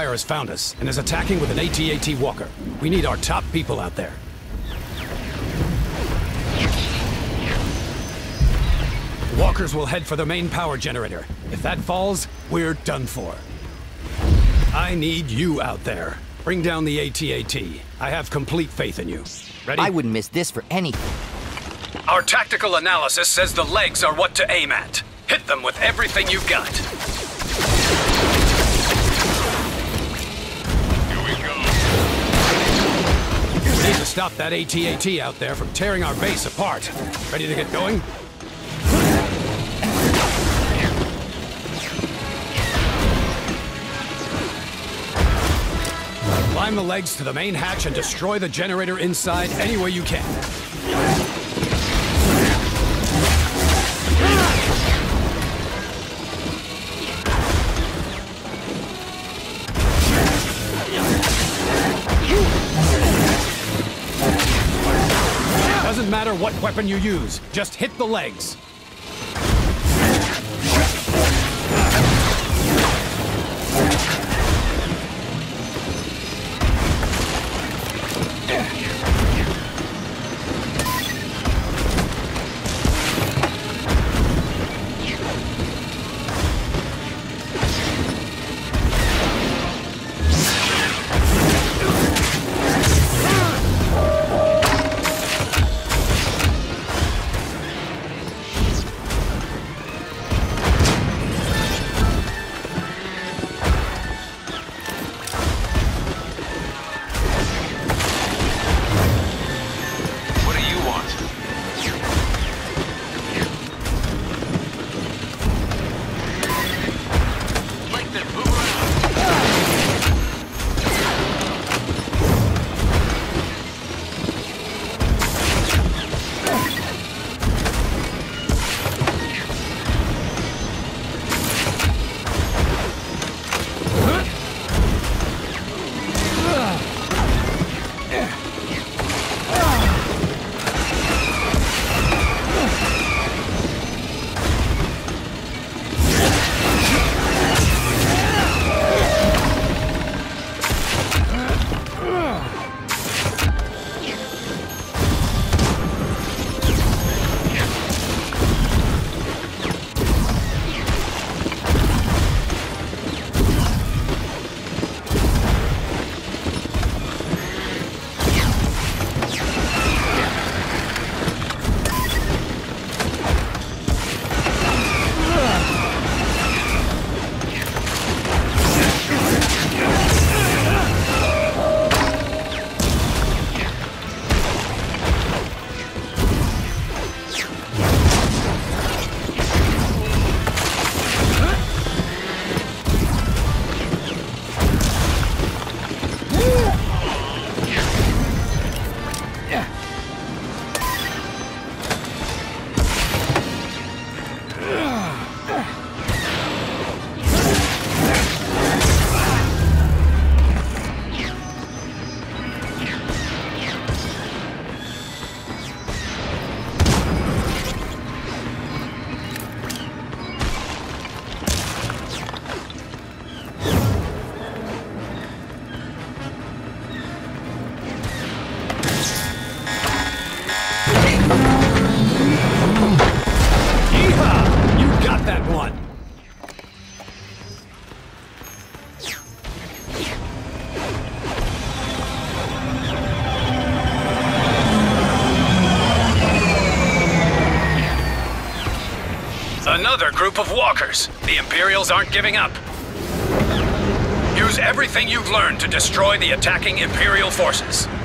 Empire has found us and is attacking with an AT-AT walker. We need our top people out there. Walkers will head for the main power generator. If that falls, we're done for. I need you out there. Bring down the AT-AT. I have complete faith in you. Ready? I wouldn't miss this for anything. Our tactical analysis says the legs are what to aim at. Hit them with everything you've got. Here we go. We need to stop that AT-AT out there from tearing our base apart. Ready to get going? Climb the legs to the main hatch and destroy the generator inside any way you can. Doesn't matter what weapon you use, just hit the legs. Another group of walkers. The Imperials aren't giving up. Use everything you've learned to destroy the attacking Imperial forces.